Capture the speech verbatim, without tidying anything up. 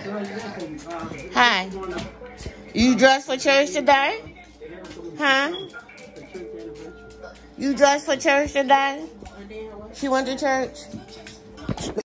Hi. You dressed for church today? Huh? You dressed for church today? She went to church?